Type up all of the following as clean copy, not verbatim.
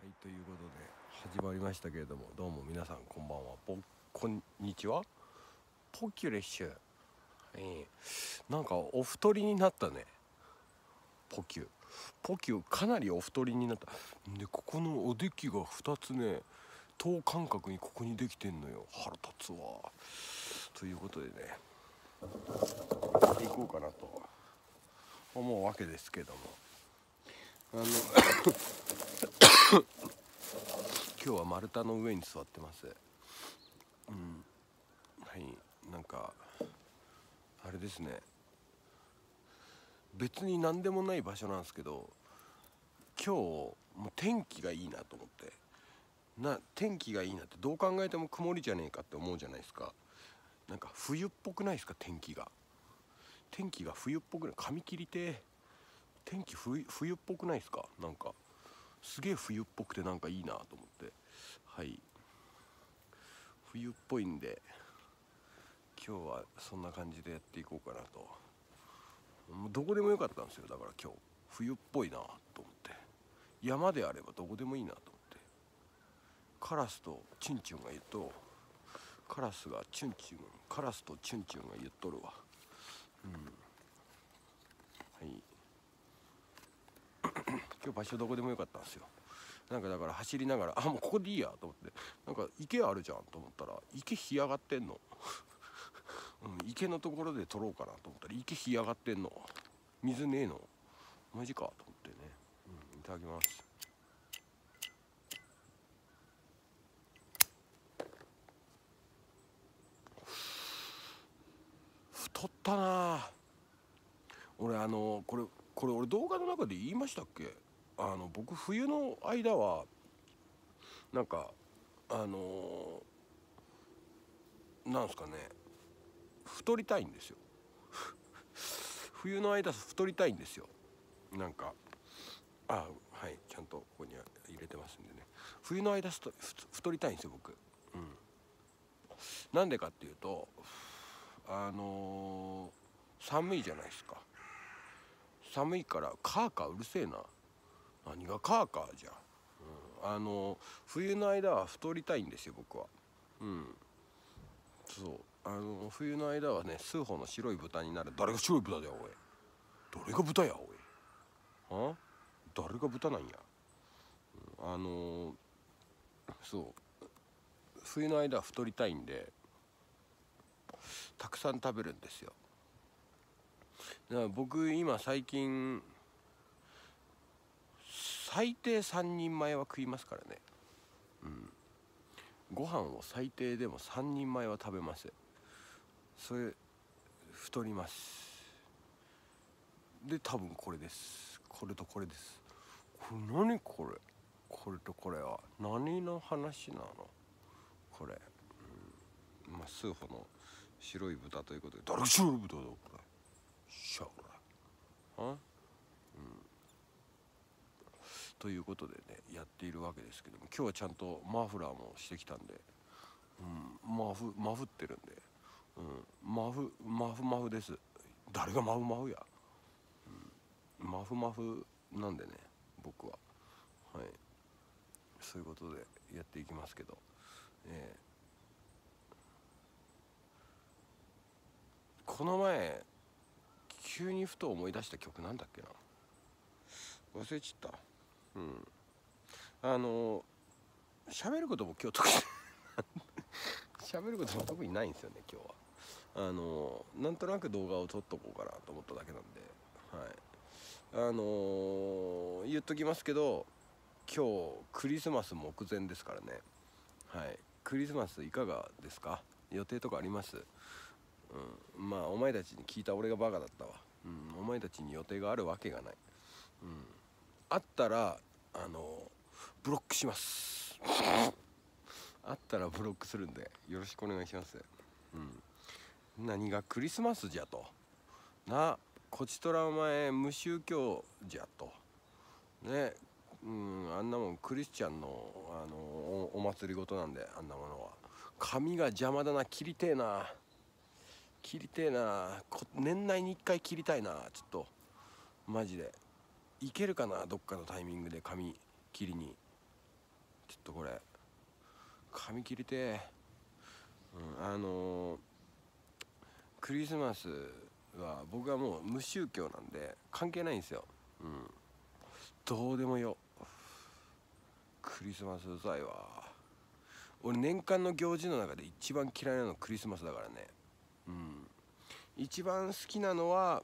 はい、ということで始まりましたけれども、どうも皆さんこんばんは、こんにちは。ポキュレッシュ、なんかお太りになったね。ポキュかなりお太りになった。でここのおできが2つね、等間隔にここにできてんのよ。腹立つわ。ということでね、やっていこうかなと思うわけですけども、今日は丸太の上に座ってます。はい、なんかあれですね、別に何でもない場所なんですけど、今日もう天気がいいなと思って、天気がいいなって、どう考えても曇りじゃねえかって思うじゃないですか。なんか冬っぽくないですか。天気が冬っぽくない？髪切りて天気冬っぽくないですか。なんかすげえ冬っぽくてなんかいいなと思って、はい、冬っぽいんで今日はそんな感じでやっていこうかなと。もうどこでもよかったんですよ。だから今日冬っぽいなと思って、山であればどこでもいいなと思って、カラスとチュンチュンが言うと、カラスとチュンチュンが言っとるわ。はい、今日場所どこでもよかったんですよ。なんかだから走りながら、もうここでいいやと思って、なんか池あるじゃんと思ったら池干上がってんの。池のところで撮ろうかなと思ったら池干上がってんの。水ねえの、マジかと思ってね、いただきます。太ったな俺。これ俺動画の中で言いましたっけ。僕冬の間はなんかなんすかね、太りたいんですよ。冬の間太りたいんですよ。なんかはい、ちゃんとここに入れてますんでね。冬の間太りたいんですよ僕。なんでかっていうと、寒いじゃないですか。寒いからカーカーうるせえな。何がカーカーじゃ。冬の間は太りたいんですよ僕は。そう、冬の間はね、数歩の白い豚になる。誰が白い豚だよおい。誰が豚やおい。誰が豚なんや。そう冬の間は太りたいんでたくさん食べるんですよ。だから僕今最近最低3人前は食いますからね。ご飯を最低でも3人前は食べます。それ太ります。で多分これです。これとこれです。これ何これ。これとこれは何の話なのこれ。数歩の白い豚ということで、誰が白い豚だこれ。しゃおらということでね、やっているわけですけども、今日はちゃんとマフラーもしてきたんで、マフってるんで、マフです。誰がマフや。マフなんでね、僕は。はい、そういうことでやっていきますけど、この前急にふと思い出した曲なんだっけな、忘れちゃった。喋ることも今日喋ることも特にないんですよね今日は。なんとなく動画を撮っとこうかなと思っただけなんで、言っときますけど、今日クリスマス目前ですからね。はい、クリスマスいかがですか。予定とかあります？まあお前たちに聞いた俺がバカだったわ。お前たちに予定があるわけがない。あったらブロックします。あったらブロックするんでよろしくお願いします。何がクリスマスじゃとな、こちとらお前無宗教じゃとね。あんなもんクリスチャンのお祭りごとなんで、あんなものは髪が邪魔だな。切りてえな年内に1回切りたいな。ちょっとマジでいけるかな、どっかのタイミングで髪切りに。 っとこれ髪切りてクリスマスは僕はもう無宗教なんで関係ないんですよ。どうでもよ。クリスマスうざいわ。俺年間の行事の中で一番嫌いなのクリスマスだからね。一番好きなのは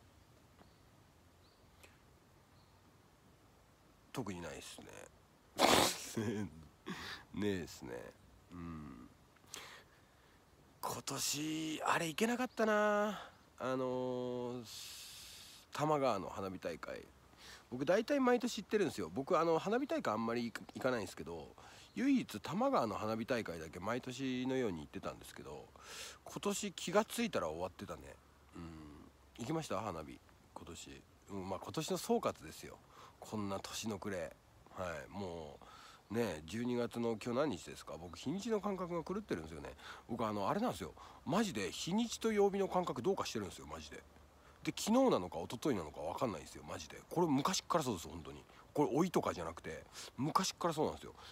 特にないっすね。ねえっすね。今年あれ行けなかったな。多摩川の花火大会、僕大体毎年行ってるんですよ。僕花火大会あんまり行かないんですけど、唯一多摩川の花火大会だけ毎年のように行ってたんですけど、今年気がついたら終わってたね。行きました花火今年。今年の総括ですよ、こんな年の暮れ。もうね、12月の今日何日ですか。僕日にちの感覚が狂ってるんですよね。僕あれなんですよ、マジで日にちと曜日の感覚どうかしてるんですよマジで。で昨日なのか一昨日なのか分かんないんですよマジで。これ昔っからそうです本当に。これ老いとかじゃなくて昔っからそうなんですよ。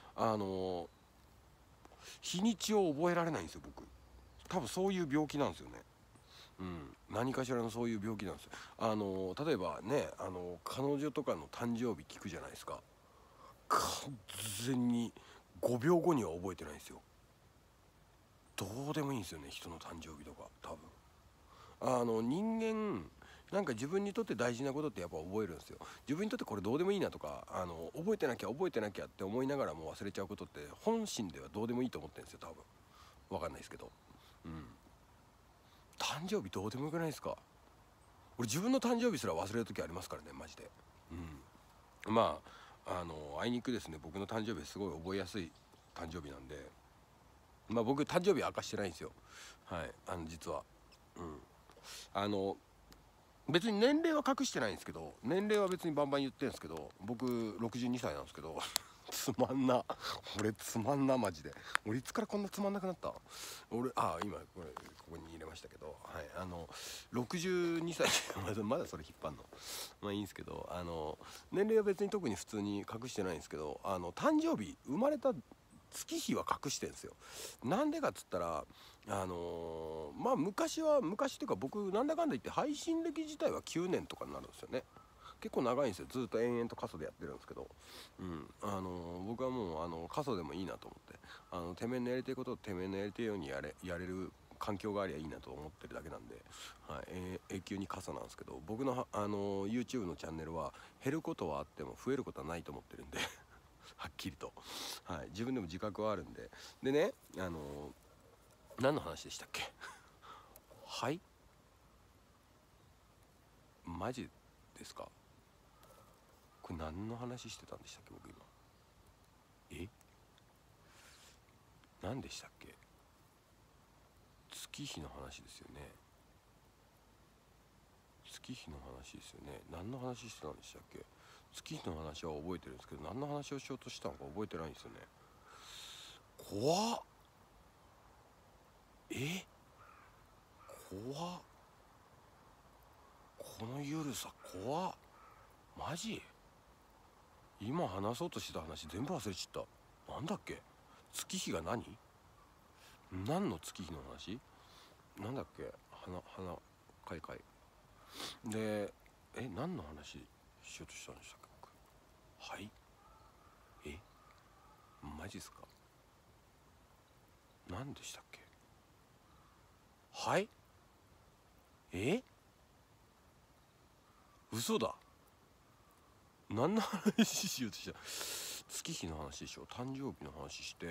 日にちを覚えられないんですよ僕。多分そういう病気なんですよね。何かしらのそういう病気なんですよ。例えばね、彼女とかの誕生日聞くじゃないですか。完全に5秒後には覚えてないんですよ。どうでもいいんですよね人の誕生日とか。多分人間なんか自分にとって大事なことってやっぱ覚えるんですよ。自分にとってこれどうでもいいなとか覚えてなきゃって思いながらも忘れちゃうことって本心ではどうでもいいと思ってるんですよ多分。分かんないですけど。誕生日どうでもよくないですか。俺自分の誕生日すら忘れる時ありますからねマジで。あいにくですね、僕の誕生日すごい覚えやすい誕生日なんで、僕誕生日明かしてないんですよ。実は別に年齢は隠してないんですけど、年齢は別にバンバン言ってるんですけど、僕62歳なんですけどつまんな。俺つまんなマジで。俺いつからこんなつまんなくなった。俺今ここに入れましたけど、62歳まだそれ引っ張んのいいんですけど、年齢は別に特に普通に隠してないんですけど、誕生日生まれた月日は隠してるんですよ。なんでかっつったら昔っていうか、僕なんだかんだ言って配信歴自体は9年とかになるんですよね。結構長いんですよ。ずっと延々と過疎でやってるんですけど、僕はもう過疎でもいいなと思って、てめえのやりたいことをてめえのやりたいようにやれる環境がありゃいいなと思ってるだけなんで、永久に過疎なんですけど、僕のYouTube のチャンネルは減ることはあっても増えることはないと思ってるんではっきりと、自分でも自覚はあるんで。でね、何の話でしたっけマジですか。これ何の話してたんでしたっけ僕今。何でしたっけ。月日の話ですよね。月日の話ですよね。何の話してたんでしたっけ。月日の話は覚えてるんですけど、何の話をしようとしたのか覚えてないんですよね。怖っ。怖っ。このゆるさ怖っ。マジ。今話そうとしてた話全部忘れちゃった。なんだっけ。月日が何の月日の話なんだっけ。花開会で何の話しようとしたんでしたっけ僕。マジっすか。何でしたっけ。嘘だ。何の話しようとした。月日の話でしょ。誕生日の話して、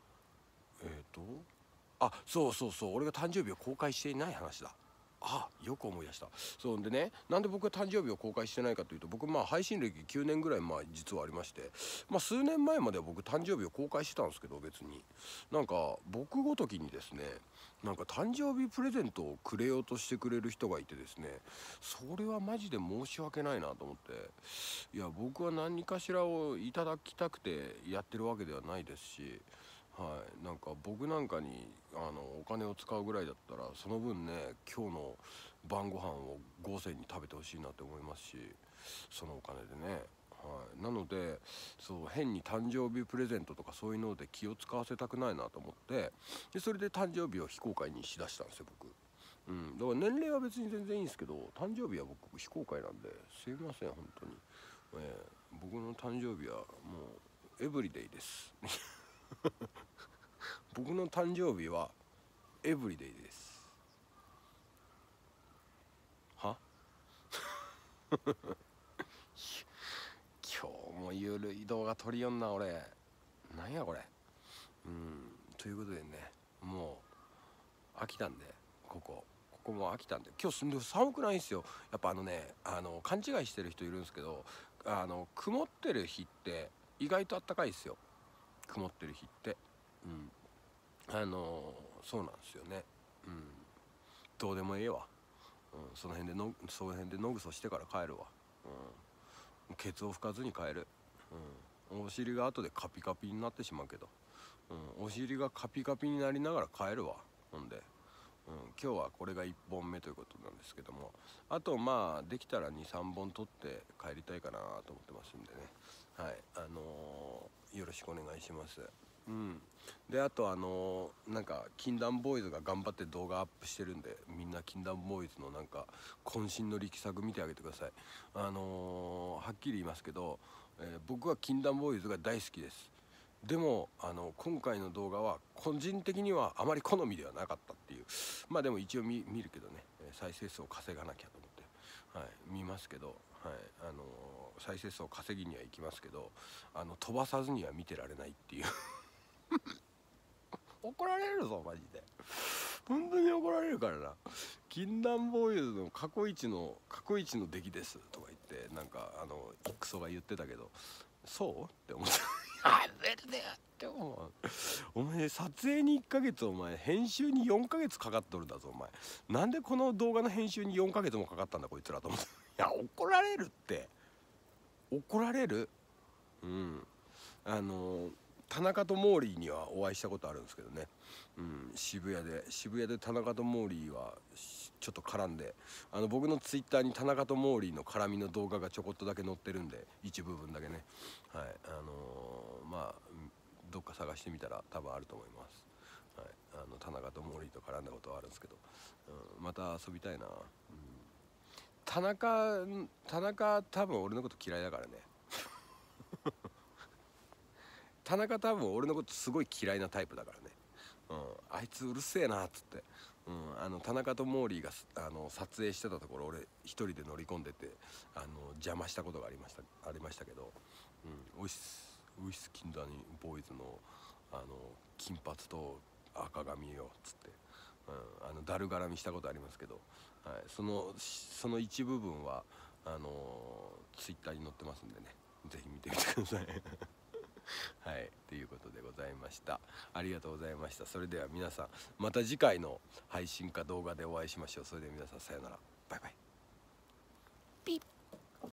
そう俺が誕生日を公開していない話だ。よく思い出した。そうでね、なんで僕が誕生日を公開してないかというと、僕配信歴9年ぐらい実はありまして、数年前までは僕誕生日を公開してたんですけど、別になんか僕ごときにですね、なんか誕生日プレゼントをくれようとしてくれる人がいてですね、それはマジで申し訳ないなと思って。いや僕は何かしらをいただきたくてやってるわけではないですし、なんか僕なんかにお金を使うぐらいだったら、その分ね今日の晩ご飯を豪勢に食べてほしいなって思いますし、そのお金でね、 はい、なのでそう変に誕生日プレゼントとかそういうので気を使わせたくないなと思って、でそれで誕生日を非公開にしだしたんですよ僕。だから年齢は別に全然いいんですけど、誕生日は僕非公開なんですいません本当に、僕の誕生日はもうエブリデイです僕の誕生日はエブリデイです。は今日もゆるい動画撮りよんな俺。なんやこれ。ということでね、もう飽きたんで、ここも飽きたんで、今日寒くないんですよ。やっぱ勘違いしてる人いるんですけど、曇ってる日って意外と暖かいですよ。曇ってる日って。そうなんですよね。どうでもええわ。その辺で野ぐそしてから帰るわ。ケツを拭かずに帰る。お尻が後でカピカピになってしまうけど、お尻がカピカピになりながら帰るわ。ほんで、今日はこれが1本目ということなんですけども、あとまあできたら23本取って帰りたいかなと思ってますんでね。はい、よろしくお願いします。であとなんか禁断ボーイズが頑張って動画アップしてるんで、みんな禁断ボーイズのなんか渾身の力作見てあげてください。はっきり言いますけど、僕は禁断ボーイズが大好きです。でも今回の動画は個人的にはあまり好みではなかったっていう。まあでも一応見るけどね、再生数を稼がなきゃと思って、はい、見ますけど、はい、再生数を稼ぎにはいきますけど、飛ばさずには見てられないっていう怒られるぞマジで、本当に怒られるからな。禁断ボーイズの過去一の出来ですとか言って、なんかクソが言ってたけど、そうって思ってやめるでやってもお前撮影に1ヶ月、お前編集に4ヶ月かかっとるだぞお前。なんでこの動画の編集に4ヶ月もかかったんだこいつらと思っていや怒られるって、怒られる。田中とモーリーにはお会いしたことあるんですけどね、渋谷で田中とモーリーはちょっと絡んで、僕のツイッターに田中とモーリーの絡みの動画がちょこっとだけ載ってるんで、一部分だけね、はい、まあどっか探してみたら多分あると思います。はい、田中とモーリーと絡んだことはあるんですけど、また遊びたいな。田中多分俺のこと嫌いだからね田中多分俺のことすごい嫌いなタイプだからね。あいつうるせえなっつって、田中とモーリーが撮影してたところ俺一人で乗り込んでて邪魔したことがありましたけど、おいっす禁断ボーイズの金髪と赤髪よっつって、だるがらみしたことありますけど、はい、その一部分はツイッターに載ってますんでね、ぜひ見てみてくださいはい、ということでございました。ありがとうございました。それでは皆さんまた次回の配信か動画でお会いしましょう。それでは皆さんさよなら、バイバイ。ピッ